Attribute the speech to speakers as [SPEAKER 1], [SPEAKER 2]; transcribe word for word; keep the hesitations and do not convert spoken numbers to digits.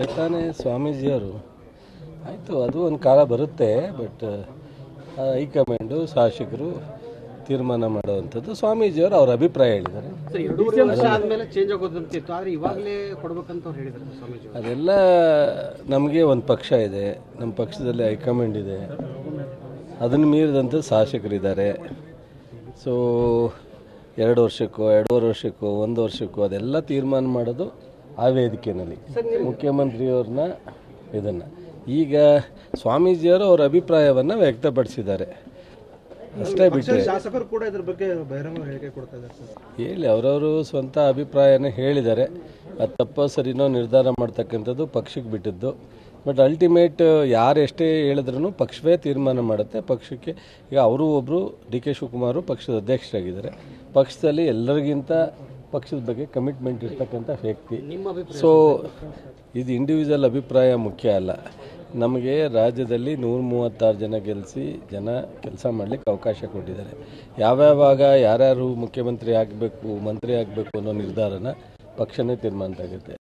[SPEAKER 1] ತಾನೇ ಸ್ವಾಮೀಜಿಯವರು ಆಯಿತು, ಅದು ಒಂದು ಕಾಲ ಬರುತ್ತೆ. ಬಟ್ ಹೈಕಮಾಂಡು ಶಾಸಕರು ತೀರ್ಮಾನ ಮಾಡುವಂಥದ್ದು. ಸ್ವಾಮೀಜಿಯವರು ಅವ್ರ ಅಭಿಪ್ರಾಯ ಹೇಳಿದ್ದಾರೆ. ಅದೆಲ್ಲ ನಮಗೆ ಒಂದು ಪಕ್ಷ ಇದೆ, ನಮ್ಮ ಪಕ್ಷದಲ್ಲಿ ಹೈಕಮಾಂಡ್ ಇದೆ, ಅದನ್ನು ಮೀರಿದಂಥ ಶಾಸಕರಿದ್ದಾರೆ. ಸೊ ಎರಡು ವರ್ಷಕ್ಕೋ ಎರಡೂವರೆ ವರ್ಷಕ್ಕೋ ಒಂದು ವರ್ಷಕ್ಕೋ ಅದೆಲ್ಲ ತೀರ್ಮಾನ ಮಾಡೋದು ಆ ವೇದಿಕೆಯಲ್ಲಿ ಮುಖ್ಯಮಂತ್ರಿಯವ್ರನ್ನ ಇದನ್ನು. ಈಗ ಸ್ವಾಮೀಜಿಯವರು ಅವರ ಅಭಿಪ್ರಾಯವನ್ನು ವ್ಯಕ್ತಪಡಿಸಿದ್ದಾರೆ ಅಷ್ಟೇ ಬಿಟ್ಟರೆ
[SPEAKER 2] ಶಾಸಕರು ಕೂಡ ಇದ್ರ ಬಗ್ಗೆ ಬಹಿರಂಗ ಹೇಳಿಕೆ ಕೊಡ್ತಾ ಇದ್ದಾರೆ ಸರ್.
[SPEAKER 1] ಹೇಳಿ, ಅವರವರು ಸ್ವಂತ ಅಭಿಪ್ರಾಯನ ಹೇಳಿದ್ದಾರೆ. ಅದು ತಪ್ಪೋ ಸರಿನೋ ನಿರ್ಧಾರ ಮಾಡ್ತಕ್ಕಂಥದ್ದು ಪಕ್ಷಕ್ಕೆ ಬಿಟ್ಟಿದ್ದು. ಬಟ್ ಅಲ್ಟಿಮೇಟ್ ಯಾರು ಎಷ್ಟೇ ಹೇಳಿದ್ರೂ ಪಕ್ಷವೇ ತೀರ್ಮಾನ ಮಾಡುತ್ತೆ. ಪಕ್ಷಕ್ಕೆ ಈಗ ಅವರು ಒಬ್ಬರು ಡಿ ಕೆ ಶಿವಕುಮಾರ್ ಪಕ್ಷದ ಅಧ್ಯಕ್ಷರಾಗಿದ್ದಾರೆ. ಪಕ್ಷದಲ್ಲಿ ಎಲ್ಲರಿಗಿಂತ ಪಕ್ಷದ ಬಗ್ಗೆ ಕಮಿಟ್ಮೆಂಟ್ ಇರ್ತಕ್ಕಂಥ ವ್ಯಕ್ತಿ. ಸೊ ಇದು ಇಂಡಿವಿಜುವಲ್ ಅಭಿಪ್ರಾಯ ಮುಖ್ಯ ಅಲ್ಲ. ನಮಗೆ ರಾಜ್ಯದಲ್ಲಿ ನೂರ ಮೂವತ್ತಾರು ಜನ ಗೆಲ್ಲಿಸಿ ಜನ ಕೆಲಸ ಮಾಡಲಿಕ್ಕೆ ಅವಕಾಶ ಕೊಟ್ಟಿದ್ದಾರೆ. ಯಾವ್ಯಾವಾಗ ಯಾರ್ಯಾರು ಮುಖ್ಯಮಂತ್ರಿ ಆಗಬೇಕು, ಮಂತ್ರಿ ಆಗಬೇಕು ಅನ್ನೋ ನಿರ್ಧಾರನ ಪಕ್ಷನೇ ತೀರ್ಮಾನ ಆಗುತ್ತೆ.